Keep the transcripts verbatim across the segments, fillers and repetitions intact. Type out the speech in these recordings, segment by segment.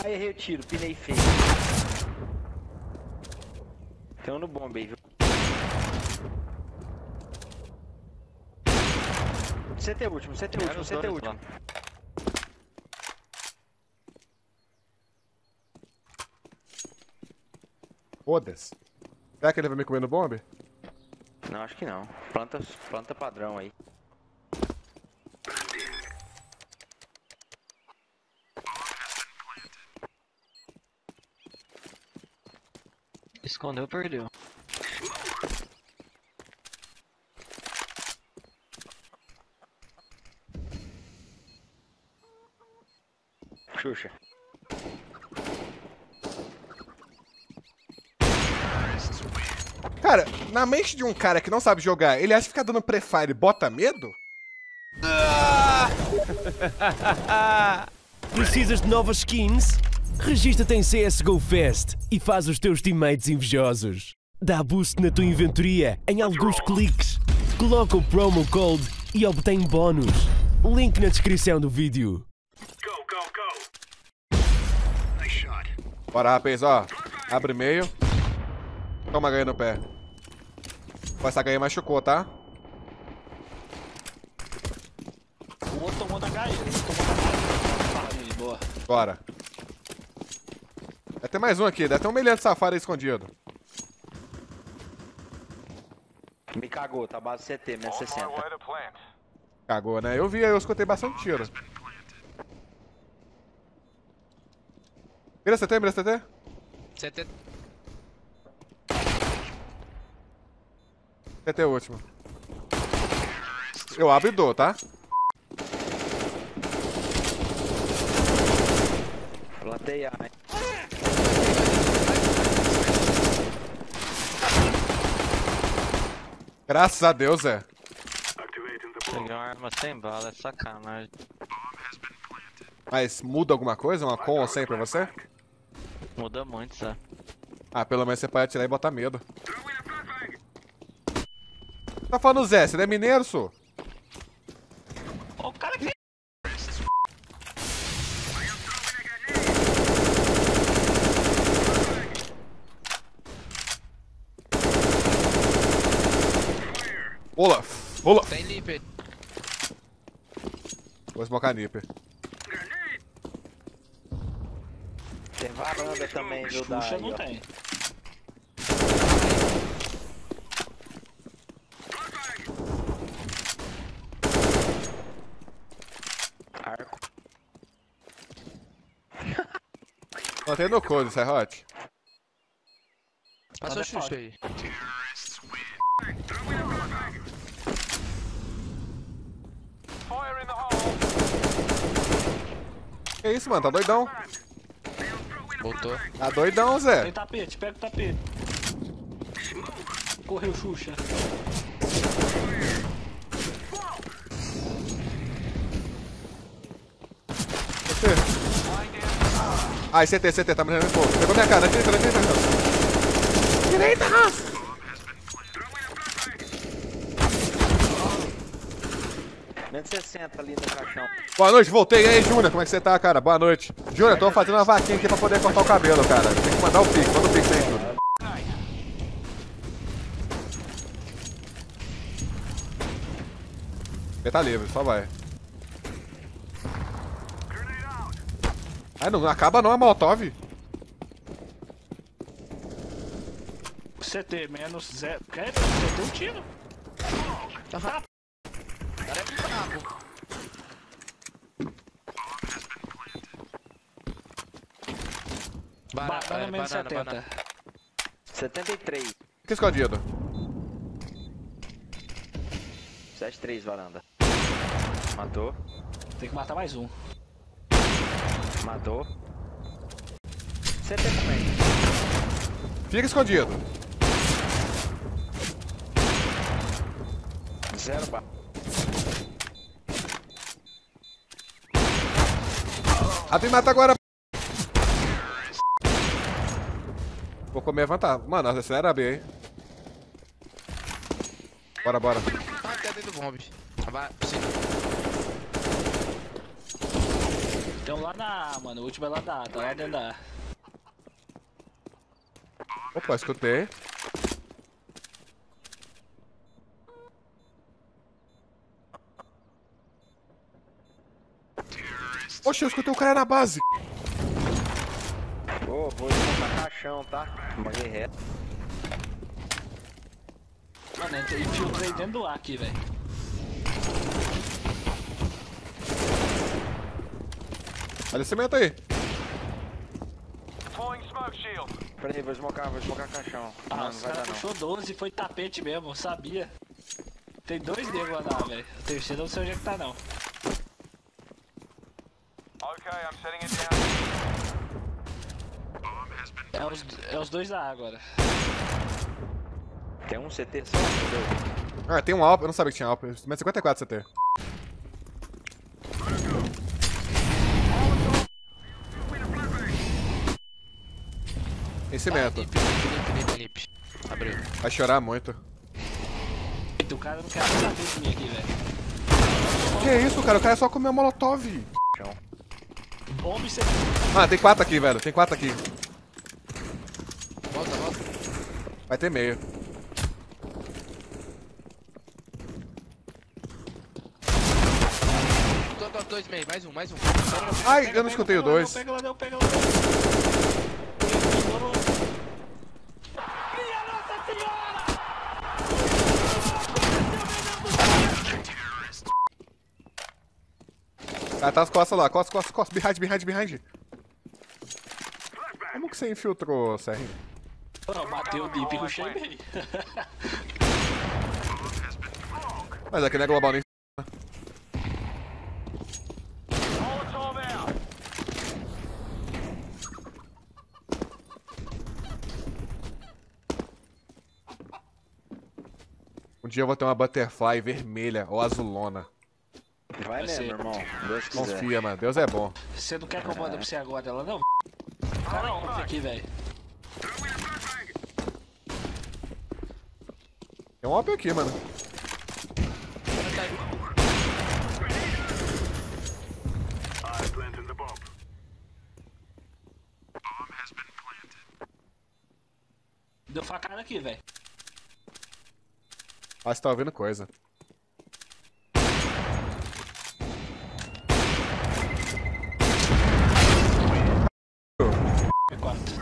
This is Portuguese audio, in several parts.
Aí errei o tiro, pinei feio. Tem um no bomba aí, viu? C T último, C T último, C T último. Foda-se. Será que ele vai me comer no bombe? Não, acho que não. Planta, planta padrão aí. Escondeu, perdeu. Xuxa. Cara, na mente de um cara que não sabe jogar, ele acha que ficar dando prefire bota medo? Precisas de novas skins? Registra-te em C S G O Fest e faz os teus teammates invejosos. Dá boost na tua inventoria em alguns cliques. Coloca o promo code e obtém bónus. Link na descrição do vídeo. Bora, rapaz, ó. Abre meio. Toma ganha no pé. Essa ganha machucou, tá? O outro tomou da H E. Tomou da H E. Boa. Bora. Deve ter mais um aqui. Deve ter um milhão de safari escondido. Me cagou, tá base C T, menos sessenta. Cagou, né? Eu vi, eu escutei bastante tiro. Mira C T, mira C T. C T. C T último. Eu abro e dou, tá? Plantei A, hein? Graças a Deus, é. Peguei uma arma sem bala, é sacanagem. Mas muda alguma coisa? Uma com ou sem pra você? Muda muito, sabe? Ah, pelo menos você pode atirar e botar medo. Tá falando Zé, você não é mineiro, sô? Ó, o cara que... Olaf! Olaf! Tem Lipe. Vou esmocar Nipper. Tem varanda também, viu? Da Xuxa aí, não ó. tem. Arco. Mantém no code, Serrote. Passa o Xuxa aí. Que isso, mano? Tá doidão? Voltou. Tá doidão, Zé. Tem tapete, pega o tapete. Correu, Xuxa. C T. Ai, C T, C T, tá me rendendo pouco. Pegou minha cara, direita, direita, direita. Direita! menos sessenta ali no caixão. Boa noite, voltei. E aí, Júnior, como é que você tá, cara? Boa noite. Júnior, tô fazendo uma vaquinha aqui pra poder cortar o cabelo, cara. Tem que mandar o pix, manda o pix aí, Júnior. Ele tá livre, só vai. Ai, não acaba não a Molotov. C T menos zero. Quer? C T um tiro. Tá. Cara é brabo. Banana, Banana menos banana, setenta. banana. setenta e três. Fica escondido. setenta e três, varanda. Matou. Tem que matar mais um. Matou. C T também. Fica escondido. Zero bar. Ah, tem mata agora. Vou comer a vantagem. Mano, acelera B, hein. Bora, bora. Ah, tem dentro do bombe. Vai, sim. Tem um lá na A, mano. O último é lá da A, tá lá dentro da A. Opa, escutei. Oxe, eu escutei o cara na base. Ô, vou desmontar caixão, tá? Morri reto. Mano, eu infiltrei dentro do A aqui, velho. Olha esse cimento aí. Peraí, vou desmocar, vou desmocar caixão. Ah, não, não os vai dar caras não. puxou doze e foi tapete mesmo, eu sabia. Tem dois negros lá na A, velho. O terceiro eu não sei onde é que tá, não. É os, é os dois da A agora. Tem um C T só? Entendeu? Ah, tem um Alp, eu não sabia que tinha Alp. Mas cinquenta e quatro C T. Tem cimento. Felipe, Felipe, Felipe. Abriu. Vai chorar muito. O cara não quer saber de mim aqui, velho. Que isso, cara? O cara é só comer molotov. Bomba e você. Ah, tem quatro aqui, velho. Tem quatro aqui. Volta, volta. Vai ter meio. Tô, tô, dois meio, mais um, mais um. Ai, eu não escutei o dois. Pega lá, não, pega lá, não. Minha Nossa Senhora! Ah, tá as costas lá. Costas, costas, costas. Behind, behind, behind. Como que você infiltrou, Serrinho? Não, bateu o dip e rushei bem. Mas aqui não é global nem. Um dia eu vou ter uma butterfly vermelha ou azulona. Vai mesmo, ser. irmão. Deus quiser. Confia, mano. Deus é bom. Você não quer que eu mande pra você agora, ela não? Cara, off aqui, velho. Tem um Alp aqui, mano. Deu facada aqui, velho. Ah, você tá ouvindo coisa. P quatro.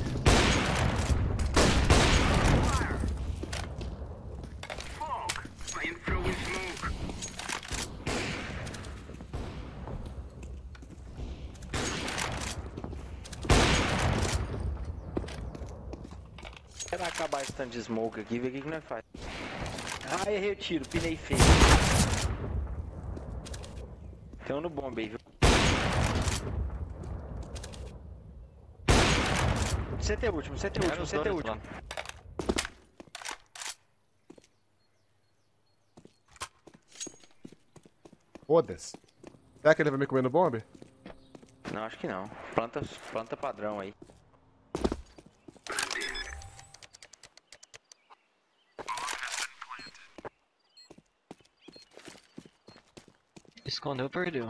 Quero acabar esse tanto de smoke aqui e ver o que que nós faz. Ah, errei o tiro, pinei feio. Tem um no bomba aí, viu? C T último, C T último, C T último. Foda-se. Será que ele vai me comer no bombe? Não, acho que não. Planta, planta padrão aí. Escondeu, perdeu.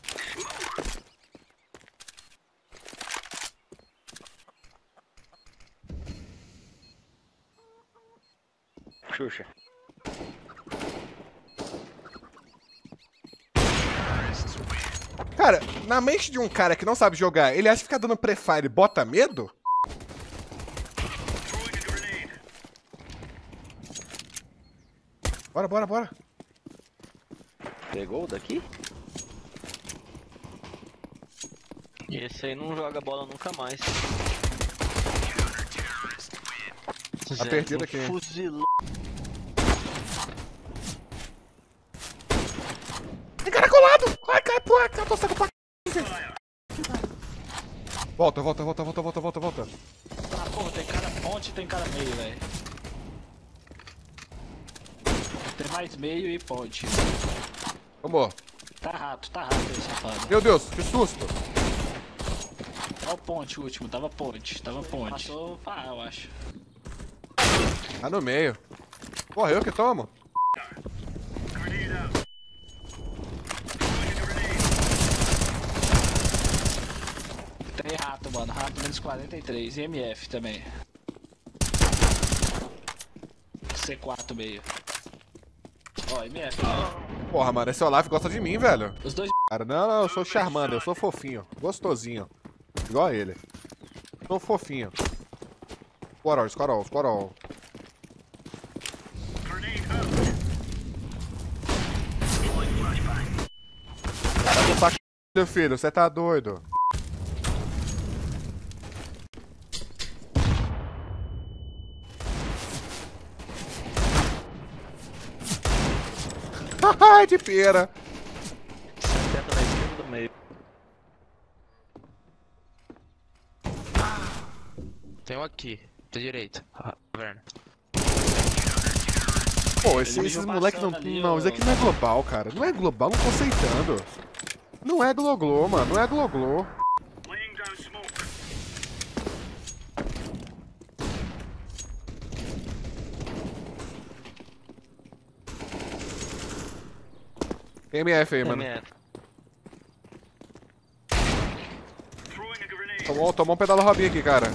Xuxa. Cara, na mente de um cara que não sabe jogar, ele acha que ficar dando prefire bota medo? Bora, bora, bora. Pegou o daqui? E esse aí não joga bola nunca mais. Tá perdido aqui. Fuzilou. Tem cara colado! Ai, cai, pô, eu tô saindo pra Volta, volta, volta, volta, volta, volta, volta. Ah, porra, tem cara ponte e tem cara meio, velho. Tem mais meio e ponte. Vamos. Tá rato, tá rato aí, safado. Meu Deus, que susto. Olha o ponte, o último, tava ponte, tava ponte. Passou pá, eu acho. Tá no meio. Porra, eu que tomo. Tem rato, mano. Rato menos quarenta e três. E M F também. C quatro meio. Ó, M F. Porra, mano, esse Olaf gosta de mim, velho. Os dois. Cara, não, não, eu sou Charmander, eu sou fofinho. Gostosinho. Igual a ele. Sou fofinho. Squirrel, Squirrel, Squirrel. Tá com saco, filho, você tá doido. Ai, de pera. setenta na esquerda do meio. Tem um aqui, da direita. Ah, Caverna. Pô, esse, Ele esses viu moleques não. passando ali, Não, ó. isso aqui não é global, cara. Não é global, não tô aceitando. Não é gloglo, mano. Não é gloglo. M F aí, mano. M F. Tomou, tomou um pedala Robinho aqui, cara.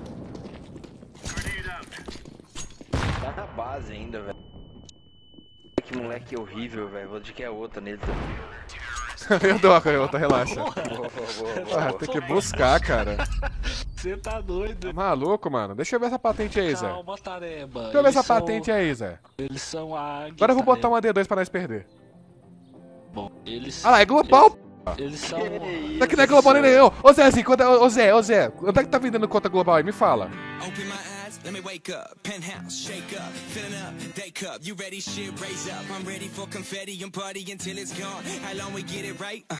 Tá na base ainda, velho. Que moleque horrível, velho. Vou de que é outra nele também. Eu dou a canhota, relaxa. Boa, boa, boa, Ah, boa. tem que buscar, cara. Você tá doido. Maluco, mano. Deixa eu ver essa patente aí, Zé. Calma, Tareba. Deixa eu ver Eles essa são- patente aí, Zé. Eles são águia. Agora eu vou botar Tareba. uma D dois pra nós perder. Bom, eles. Ah lá, é global, p***. Eles são. Isso aqui não é global nem eu. Ô Zé, assim, quando, ô Zé, ô Zé, quanto é que tá vendendo conta global aí? Me fala. Open my eyes, let me wake up. Penthouse, shake up, filling up, day cup. You ready? Shit, raise up. I'm ready for confetti and party until it's gone. How long we get it right? Uh.